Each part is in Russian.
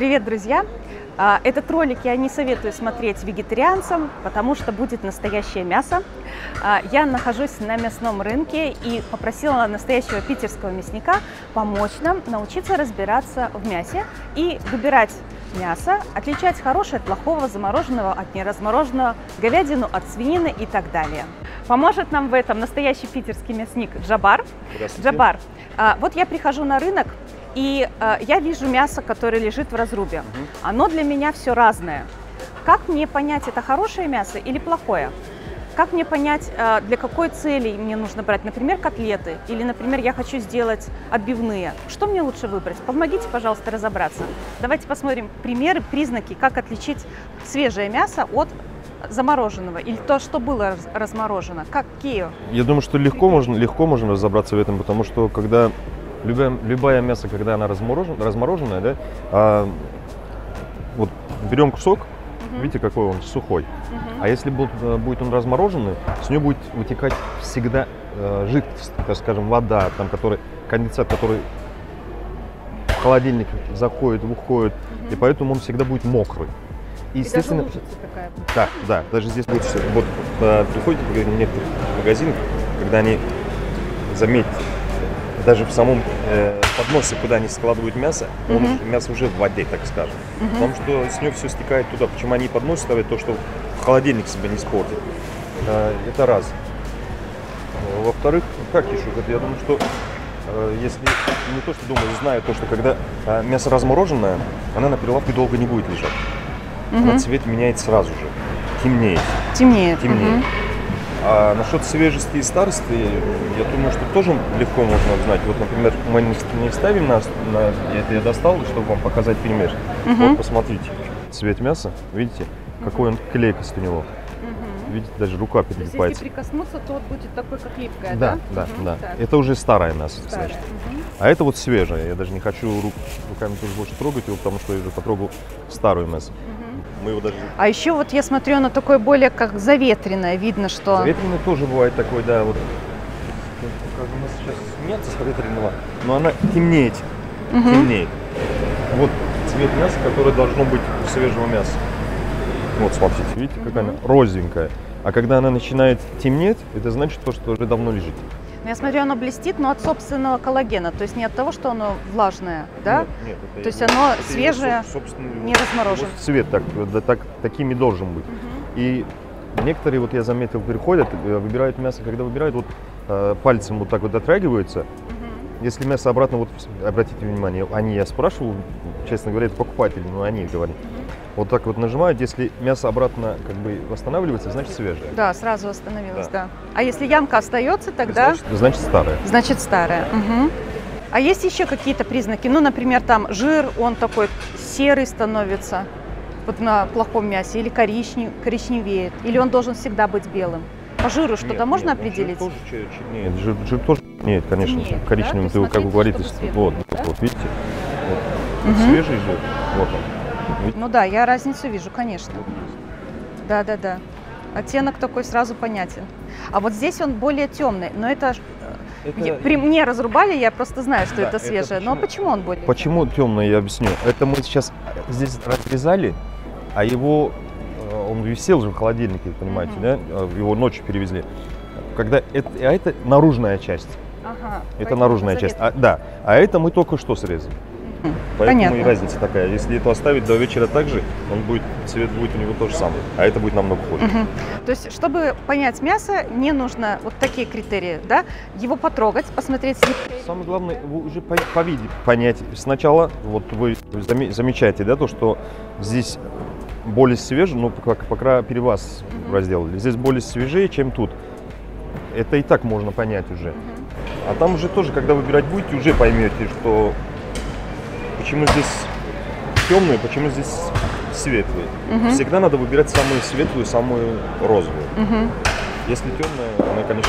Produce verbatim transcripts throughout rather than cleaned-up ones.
Привет, друзья! А, Этот ролик я не советую смотреть вегетарианцам, потому что будет настоящее мясо. А, Я нахожусь на мясном рынке и попросила настоящего питерского мясника помочь нам научиться разбираться в мясе и выбирать мясо, отличать хорошее от плохого, замороженного от неразмороженного, говядину от свинины и так далее. Поможет нам в этом настоящий питерский мясник Джабар. Джабар, а, вот я прихожу на рынок, и э, я вижу мясо, которое лежит в разрубе. Угу. Оно для меня все разное. Как мне понять, это хорошее мясо или плохое? Как мне понять, э, для какой цели мне нужно брать? Например, котлеты. Или, например, я хочу сделать отбивные. Что мне лучше выбрать? Помогите, пожалуйста, разобраться. Давайте посмотрим примеры, признаки, как отличить свежее мясо от замороженного. Или то, что было разморожено. Какие? Я думаю, что легко можно, легко можно разобраться в этом, потому что когда... Любая, любое мясо, когда она разморожен, размороженная, да, а, вот берем кусок, uh-huh. видите, какой он сухой. Uh-huh. А если будет, будет он размороженный, с него будет вытекать всегда э, жидкость, так скажем, вода, там, который, конденсат, который в холодильник заходит, выходит, uh-huh. и поэтому он всегда будет мокрый. И естественно, даже лужица такая. Да, да, даже здесь будет все. Вот э, приходите в некоторые магазины, когда они заметят, даже в самом э, подносе, куда они складывают мясо, uh-huh. он, мясо уже в воде, так скажем. Uh-huh. Потому что с него все стекает туда. Почему они поднос ставят, то, что в холодильник себя не испортит. Э, это раз. Во-вторых, как еще? Я думаю, что э, если не то, что думаю, знаю то, что когда э, мясо размороженное, она на прилавке долго не будет лежать. Uh-huh. Она цвет меняет сразу же. Темнеет. Темнеет. Темнеет. Uh-huh. А насчет свежести и старости, я думаю, что тоже легко можно узнать. Вот, например, мы не ставим нас, на, это я достал, чтобы вам показать пример. Uh-huh. Вот, посмотрите, цвет мяса, видите, uh-huh. какой он клейкость у него. Uh-huh. Видите, даже рука перелипается. То есть, если прикоснуться, то вот будет такой, как липкое, да? Да, да, uh-huh. да. Это уже старое мясо, старое. значит. Uh-huh. А это вот свежее. Я даже не хочу рук, руками тоже больше трогать его, потому что я уже потрогал старое мясо. Uh-huh. Мы его даже... А еще вот я смотрю, оно такое более как заветренное, видно, что... Заветренное тоже бывает такое, да, вот. Как у нас сейчас нет заветренного, но она темнеет, угу. темнеет. Вот цвет мяса, который должно быть у свежего мяса. Вот, смотрите, видите, угу. какая она розовенькая. А когда она начинает темнеть, это значит то, что уже давно лежит. Я смотрю, оно блестит, но от собственного коллагена, то есть не от того, что оно влажное, да? Нет, нет, это то есть его, оно это свежее, не размороженное. Цвет так, да, так, такими должен быть. Uh-huh. И некоторые, вот я заметил, приходят, выбирают мясо, когда выбирают, вот э, пальцем вот так вот дотрагиваются. Uh-huh. Если мясо обратно, вот обратите внимание, они, я спрашивал, честно говоря, это покупатели, но они говорят. Uh-huh. Вот так вот нажимают, если мясо обратно как бы восстанавливается, значит свежее. Да, сразу восстановилось, да. да. А если ямка остается, тогда... Значит, значит старое. Значит старое. Угу. А есть еще какие-то признаки? Ну, например, там жир, он такой серый становится вот на плохом мясе, или коричнев, коричневеет, или он должен всегда быть белым? По жиру что-то нет, можно нет, определить? Жир тоже, нет, жир, жир тоже нет, конечно, нет, коричневым, да? ты, как вы говорите, вот, да? вот, видите, вот, угу. свежий жир, вот он. Ну да, я разницу вижу, конечно. Да, да, да. Оттенок такой сразу понятен. А вот здесь он более темный, но это, это... при мне разрубали, я просто знаю, что да, это свежее. Это почему... Но почему он более Почему темный? темный, я объясню. Это мы сейчас здесь разрезали, а его, он висел же в холодильнике, понимаете, mm-hmm. да? Его ночью перевезли. Когда это, а это наружная часть. Ага, это наружная часть. А, да, а это мы только что срезали. Поэтому Понятно. И разница такая. Если это оставить до вечера так же, он будет, цвет будет у него то же самое, а это будет намного хуже. Угу. То есть, чтобы понять мясо, не нужно вот такие критерии, да? Его потрогать, посмотреть. Самое главное, вы уже по, по виде понять. Сначала вот вы замечаете, да, то, что здесь более свежее, ну, как пока перевас угу. разделали, здесь более свежее, чем тут. Это и так можно понять уже. Угу. А там уже тоже, когда выбирать будете, уже поймете, что почему здесь темные, почему здесь светлые. Uh-huh. Всегда надо выбирать самую светлую, самую розовую. Uh-huh. Если темная, она, конечно,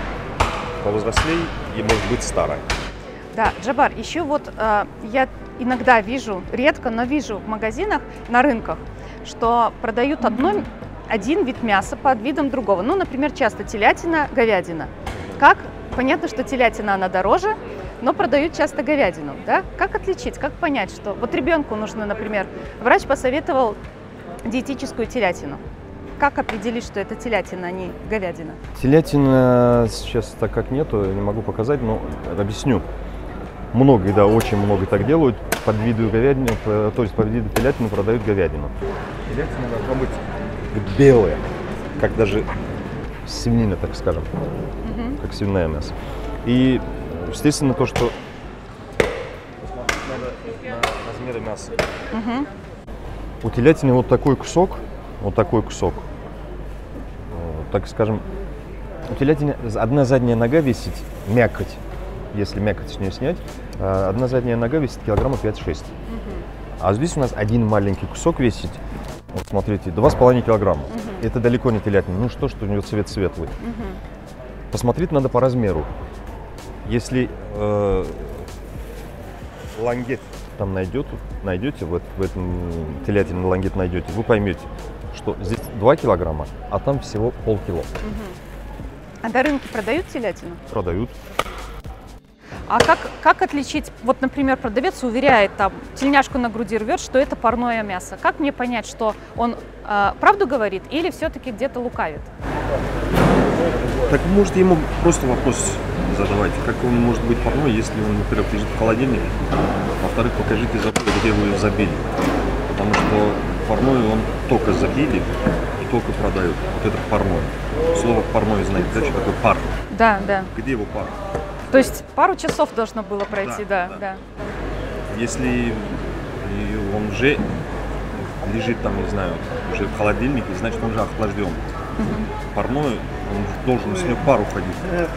и повзрослее, и может быть старая. Да, Джабар, еще вот э, я иногда вижу, редко, но вижу в магазинах, на рынках, что продают одно, один вид мяса под видом другого. Ну, например, часто телятина, говядина. Как? Понятно, что телятина, она дороже, но продают часто говядину, да? Как отличить, как понять, что вот ребенку нужно, например, врач посоветовал диетическую телятину. Как определить, что это телятина, а не говядина? Телятина сейчас так как нету, не могу показать, но объясню. Многие, да, очень много так делают, под виду говядины, то есть под виду телятины продают говядину. Телятина должна быть белая, как даже Свинина, так скажем, Мгм. как свиное мясо. И, естественно, то, что посмотреть надо на размеры мяса. Мгм. у телятины вот такой кусок, вот такой кусок, э, так скажем, у телятины одна задняя нога весит, мякоть, если мякоть с нее снять, э, одна задняя нога весит килограмма пять-шесть. А здесь у нас один маленький кусок весит, вот смотрите, два с половиной килограмма. Это далеко не телятина. Ну что, что у нее цвет светлый. Мгм. Посмотреть надо по размеру. Если э, Лангет. там найдет, найдете, вот в этом телятине лангет найдете, вы поймете, что здесь два килограмма, а там всего полкило. А до рынка продают телятину? Продают. А как, как отличить, вот, например, продавец уверяет, там, тельняшку на груди рвет, что это парное мясо. Как мне понять, что он э, правду говорит или все-таки где-то лукавит? Так вы можете ему просто вопрос задавать, как он может быть парной, если он, во-первых, лежит в холодильнике, во-вторых, покажите забор, где вы ее забили. Потому что парной он только забили и только продают. Вот это парной. Слово парной знаете, да, что такое пар? Да, да. Где его пар? То есть пару часов должно было пройти, да, Да, да. да. Если и он уже лежит там, не знаю, уже в холодильнике, значит он уже охлажден. Парной, он должен с него пар уходить.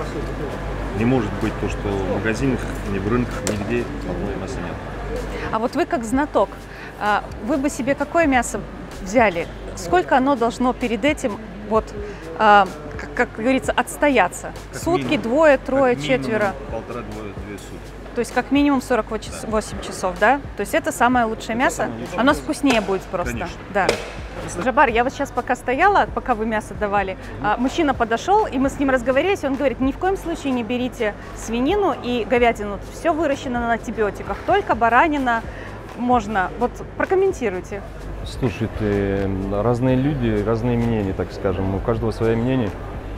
Не может быть то, что в магазинах, ни в рынках, нигде парное мяса нет. А вот вы как знаток, а, вы бы себе какое мясо взяли? Сколько оно должно перед этим, вот, а, как, как говорится, отстояться? Как Сутки, минимум. двое, трое, Как минимум четверо? Полтора-двое, две сутки. То есть как минимум сорок восемь часов, да? То есть это самое лучшее мясо? самое лучшее Оно мясо. вкуснее будет просто. Конечно, Да. Джабар, я вот сейчас пока стояла, пока вы мясо давали, а, мужчина подошел, и мы с ним разговорились, и он говорит, ни в коем случае не берите свинину и говядину, все выращено на антибиотиках, только баранина можно. Вот прокомментируйте. Слушайте, разные люди, разные мнения, так скажем. У каждого свое мнение.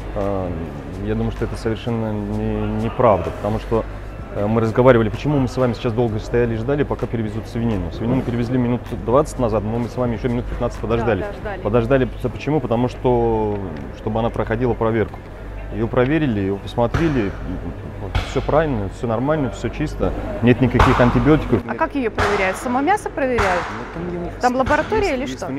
А, Я думаю, что это совершенно не- неправда, потому что э, мы разговаривали, почему мы с вами сейчас долго стояли и ждали, пока перевезут свинину. Свинину перевезли минут двадцать назад, но мы с вами еще минут пятнадцать подождали. Да, да, ждали. Подождали, почему? Потому что, чтобы она проходила проверку. Ее проверили, ее посмотрели, все правильно, все нормально, все чисто, нет никаких антибиотиков. А как ее проверяют? Само мясо проверяют? Там лаборатория или что?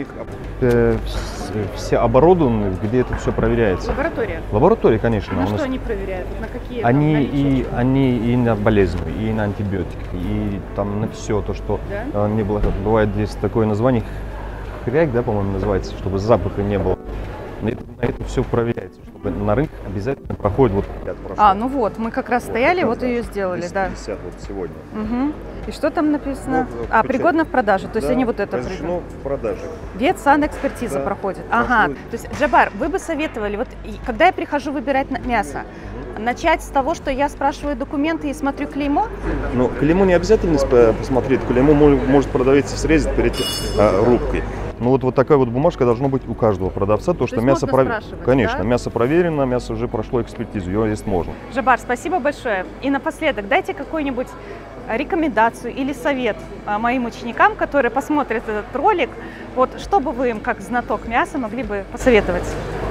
Э, вс- Все оборудованы, где это все проверяется. Лаборатория. Лаборатория, конечно. На у что нас- они проверяют? На какие? там, Они наличие и, чего? они и на болезни, и на антибиотики, и там на все то, что Да? э, не было. Бывает здесь такое название, хряк, да, по-моему, называется, чтобы запаха не было. На это, на это все проверяется, чтобы на рынке обязательно проходит вот А, ну вот, мы как раз стояли, вот ее сделали, да. пятьдесят вот сегодня. Угу. И что там написано? Ну, а, включай. пригодно в продажу, то есть Да, они вот это разрешено пригодно. в продаже. Ветсанэкспертиза Да, проходит. Ага, проходит. то есть, Джабар, вы бы советовали, вот и когда я прихожу выбирать на- мясо, начать с того, что я спрашиваю документы и смотрю клеймо? Но клеймо не обязательно сп- посмотреть, клеймо мо- может продавец срезать перед а, рубкой. Ну вот, вот такая вот бумажка должна быть у каждого продавца, то, что есть мясо можно пров- спрашивать, Конечно, да? мясо проверено, мясо уже прошло экспертизу, его есть можно. Джабар, спасибо большое. И напоследок, дайте какую-нибудь рекомендацию или совет а, моим ученикам, которые посмотрят этот ролик. Вот что бы вы им, как знаток мяса, могли бы посоветовать?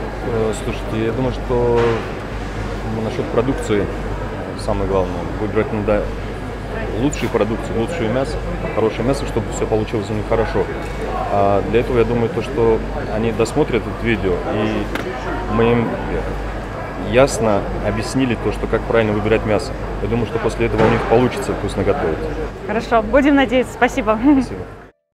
Э, Слушайте, я думаю, что насчет продукции самое главное, выбирать надо лучшие продукции, лучшее мясо, хорошее мясо, чтобы все получилось у них хорошо. А для этого я думаю, то, что они досмотрят это видео, и мы им ясно объяснили то, что как правильно выбирать мясо. Я думаю, что после этого у них получится вкусно готовить. Хорошо, будем надеяться. Спасибо. Спасибо.